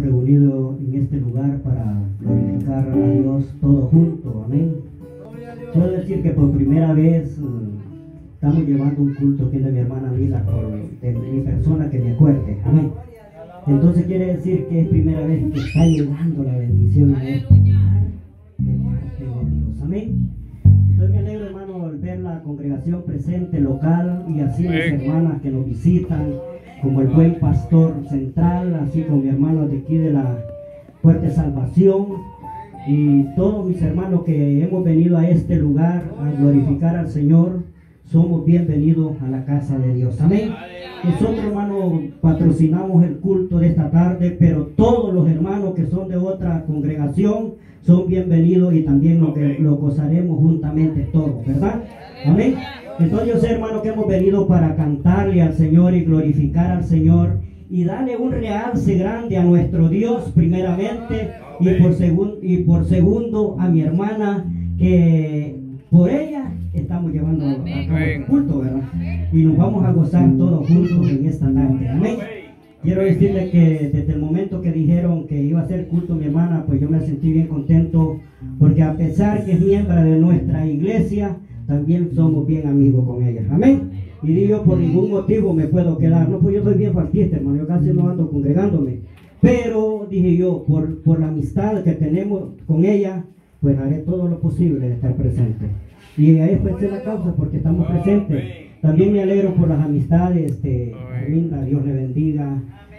reunido en este lugar para glorificar a Dios todos juntos, amén. Puedo decir que por primera vez estamos llevando un culto que es de mi hermana Lila, de mi persona que me acuerde, amén. Entonces quiere decir que es primera vez que está llegando la bendición a este lugar de parte de Dios, amén. Entonces me alegro, hermano, al ver la congregación presente local y así mis hermanas que nos visitan, como el buen pastor central, así como mi hermano de aquí de la Fuerte Salvación y todos mis hermanos que hemos venido a este lugar a glorificar al Señor. Somos bienvenidos a la casa de Dios, amén. Nosotros, hermanos, patrocinamos el culto de esta tarde, pero todos los hermanos que son de otra congregación son bienvenidos y también lo gozaremos juntamente todos, ¿verdad? Amén. Entonces yo sé, hermano, que hemos venido para cantarle al Señor y glorificar al Señor y darle un realce grande a nuestro Dios primeramente y por segundo a mi hermana, que por ella estamos llevando a cabo el culto, ¿verdad? Y nos vamos a gozar todos juntos en esta tarde, amén. Quiero decirle que desde el momento que dijeron que iba a ser culto mi hermana, pues yo me sentí bien contento, porque a pesar que es miembro de nuestra iglesia, también somos bien amigos con ella, amén. Y digo, por ningún motivo me puedo quedar, no, pues yo soy bien faltista, hermano, yo casi no ando congregándome, pero dije yo, por la amistad que tenemos con ella, pues haré todo lo posible de estar presente. Y ahí fue la causa, porque estamos presentes. También me alegro por las amistades, linda, Dios le bendiga.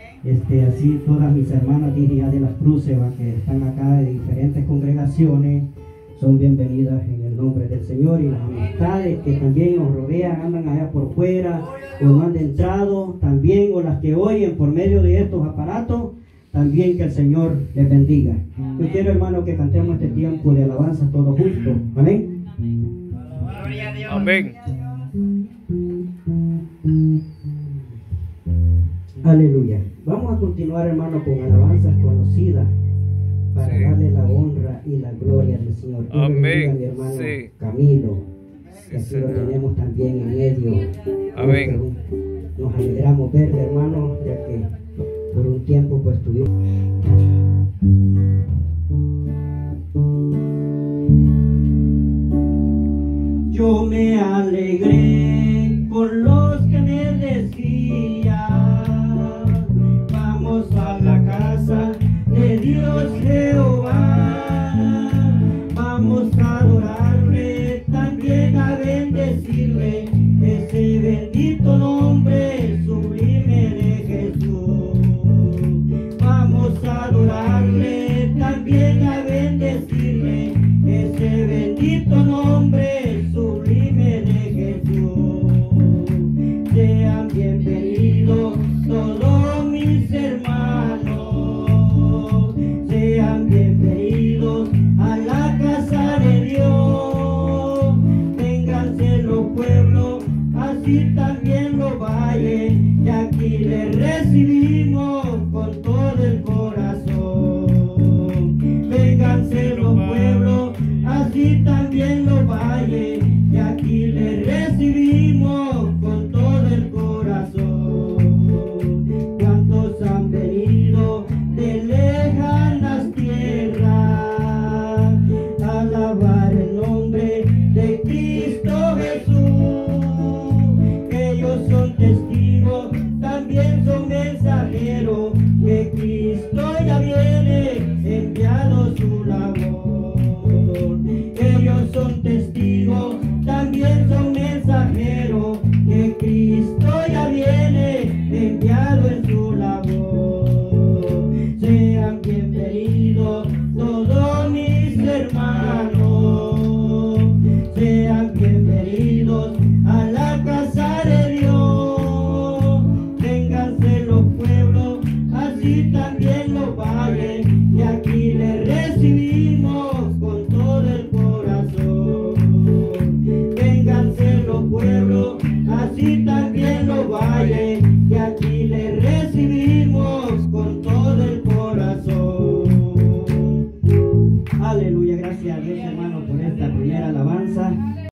Así todas mis hermanas, dije ya de las cruces, que están acá de diferentes congregaciones, son bienvenidas en el nombre del Señor. Y las amistades que también nos rodean, andan allá por fuera, o no han entrado también, o las que oyen por medio de estos aparatos, también que el Señor les bendiga. Yo quiero, hermano, que cantemos este tiempo de alabanza todos juntos, amén. Amén. Aleluya. Vamos a continuar, hermano, con alabanzas conocidas para darle la honra y la gloria del Señor. Amén. Mi hermano Camilo, que aquí lo tenemos también en medio. Amén. Nos alegramos verle, hermano, ya que por un tiempo pues tuvimos. Yo me alegré con los que me decían, vamos a la casa de Dios Jehová, vamos a adorarle, también a bendecirle, ese bendito nombre sublime de Jesús. Vamos a adorarle, también a bendecirle, ese bendito nombre sublime de Jesús. Sean bienvenidos todos mis hermanos, sean bienvenidos a la casa de Dios. Vénganse los pueblos, así también los valles, y aquí les recibimos con todo el corazón. Vénganse los pueblos, así también los valles, y aquí les recibimos con todo el corazón. ¿Cuántos han venido de lejanas tierras a alabar el nombre de Cristo Jesús? Ellos son testigos, también son mensajeros, que Cristo ya viene enviado su labor. Ellos son testigos, también son mensajeros, que Cristo ya viene enviado en su labor. Sean bienvenidos todos mis hermanos, sean bienvenidos a la casa de Dios. Vénganse los pueblos, así también los valles, y aquí les recibimos con todo el corazón. Vénganse los pueblos, así también los valles,